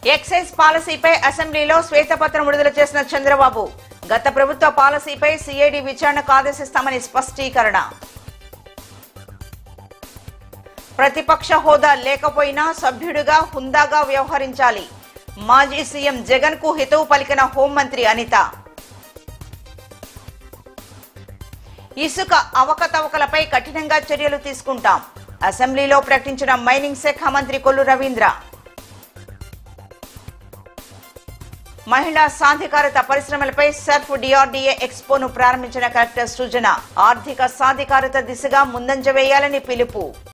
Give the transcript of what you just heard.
Excise పాలసీపై అసెంబ్లీలో శ్వేతపత్రం విడుదల చేసిన చంద్రబాబు గత ప్రభుత్వ పాలసీపై సిఐడి విచారణకు ఆదేశిస్తామని స్పష్టీకరణ. ప్రతిపక్ష హోదా లేకపోయినా సభ్యుడిగా హుందాగా వ్యవహరించాలి. మాజీ సీఎం జగన్ కు హితవు పలికిన హోంమంత్రి అనిత. ఇసుక అవకతవకలపై కఠినంగా చర్యలు తీసుకుంటాం. అసెంబ్లీలో ప్రకటించిన మైనింగ్ శాఖ మంత్రి కొల్లు రవీంద్ర. మహిళా సాధికారత పరిశ్రమలపై సర్ఫ్ డిఆర్డీఏ ఎక్స్పోను ప్రారంభించిన కలెక్టర్ సృజన. ఆర్థిక సాధికారత దిశగా ముందంజ వేయాలని పిలుపు.